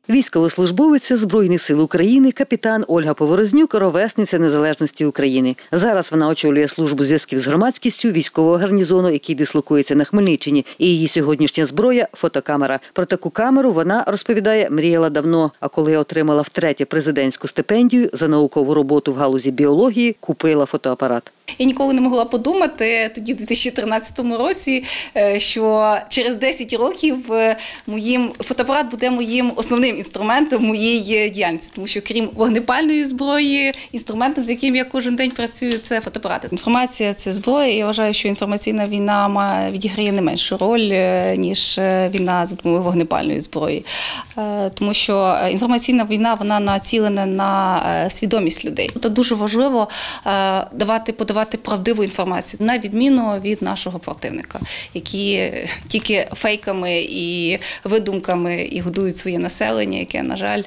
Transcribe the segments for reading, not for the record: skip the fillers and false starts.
Військовослужбовиця Збройних сил України, капітан Ольга Поворознюк – ровесниця Незалежності України. Зараз вона очолює службу зв'язків з громадськістю військового гарнізону, який дислокується на Хмельниччині. І її сьогоднішня зброя – фотокамера. Про таку камеру вона, розповідає, мріяла давно. А коли отримала втретє президентську стипендію за наукову роботу в галузі біології, купила фотоапарат. Я ніколи не могла подумати тоді, в 2013 році, що через 10 років фотоапарат буде моїм основним інструментом моєї діяльності. Тому що крім вогнепальної зброї, інструментом, з яким я кожен день працюю, це фотоапарати. Інформація – це зброя, і я вважаю, що інформаційна війна відіграє не меншу роль, ніж війна за допомогою вогнепальної зброї. Тому що інформаційна війна, вона націлена на свідомість людей. Це дуже важливо подавати правдиву інформацію, на відміну від нашого противника, які тільки фейками і видумками і годують своє населення, яке, на жаль,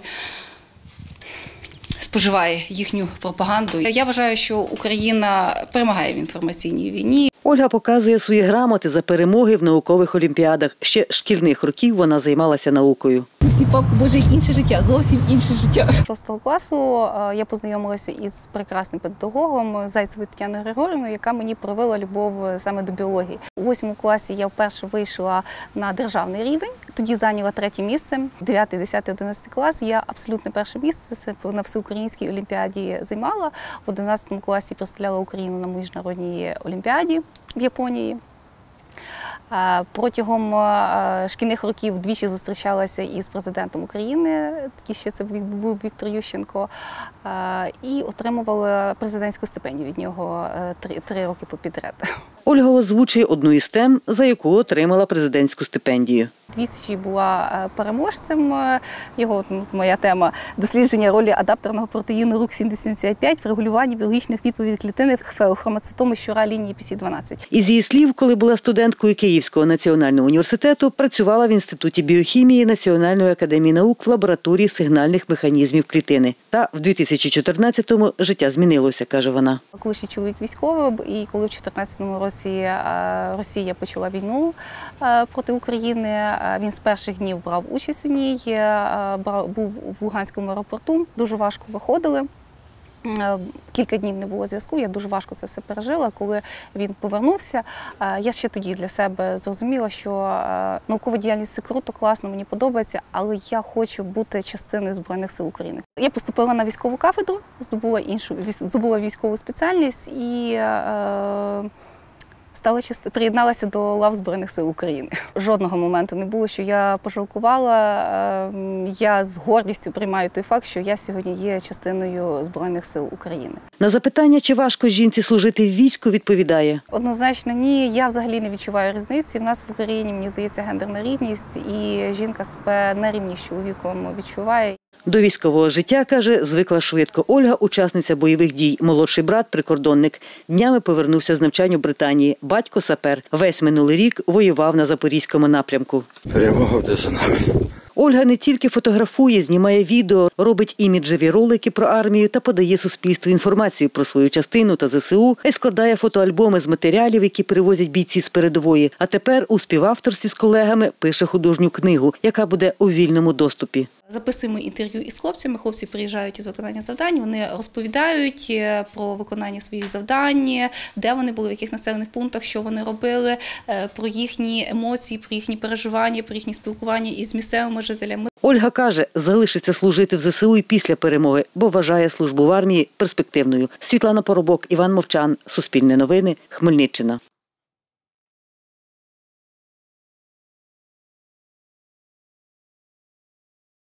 споживає їхню пропаганду. Я вважаю, що Україна перемагає в інформаційній війні. Ольга показує свої грамоти за перемоги в наукових олімпіадах. Ще з шкільних років вона займалася наукою. Всі папки, боже, інше життя, зовсім інше життя. 6 класу я познайомилася із прекрасним педагогом Зайцевою Тетяною Григорівною, яка мені привила любов саме до біології. У 8 класі я вперше вийшла на державний рівень, тоді зайняла 3-е місце. 9, 10, 11 клас я абсолютно перше місце на всеукраїнській олімпіаді займала. В 11 класі представляла Україну на міжнародній олімпіаді в Японії. Протягом шкільних років двічі зустрічалася із президентом України, такий ще це був Віктор Ющенко, і отримувала президентську стипендію від нього 3 роки підряд. Ольга озвучує одну із тем, за яку отримала президентську стипендію. Двічі була переможцем. Його моя тема – дослідження ролі адапторного протеїну РУК-7075 в регулюванні біологічних відповідей клітини в феохромоцитому щура лінії PC12. Із її слів, коли була студенткою Київського національного університету, працювала в Інституті біохімії Національної академії наук в лабораторії сигнальних механізмів клітини. Та в 2014-му життя змінилося, каже вона. Колишній чоловік військовий, і коли в 2014 році Росія почала війну проти України, він з перших днів брав участь у ній, був в Луганському аеропорту, дуже важко виходили. Кілька днів не було зв'язку, я дуже важко це все пережила. Коли він повернувся, я ще тоді для себе зрозуміла, що наукова діяльність – це круто, класно, мені подобається, але я хочу бути частиною Збройних сил України. Я поступила на військову кафедру, здобула військову спеціальність і приєдналася до лав Збройних сил України. Жодного моменту не було, що я пожалкувала. Я з гордістю приймаю той факт, що я сьогодні є частиною Збройних сил України. На запитання, чи важко жінці служити в війську, відповідає: однозначно ні, я взагалі не відчуваю різниці. В нас в Україні, мені здається, гендерна рівність, і жінка себе на рівні з чоловіком відчуває. До військового життя, каже, звикла швидко. Ольга – учасниця бойових дій. Молодший брат – прикордонник. Днями повернувся з навчань у Британії. Батько – сапер. Весь минулий рік воював на Запорізькому напрямку. Перемога буде за нами. Ольга не тільки фотографує, знімає відео, робить іміджеві ролики про армію та подає суспільству інформацію про свою частину та ЗСУ, і складає фотоальбоми з матеріалів, які привозять бійці з передової. А тепер у співавторстві з колегами пише художню книгу, яка буде у вільному доступі. Записуємо інтерв'ю із хлопцями, хлопці приїжджають із виконання завдань, вони розповідають про виконання своїх завдань, де вони були, в яких населених пунктах, що вони робили, про їхні емоції, про їхні переживання, про їхні спілкування із місцевими жителями. Ольга каже, залишиться служити в ЗСУ і після перемоги, бо вважає службу в армії перспективною. Світлана Поробок, Іван Мовчан, Суспільне новини, Хмельниччина.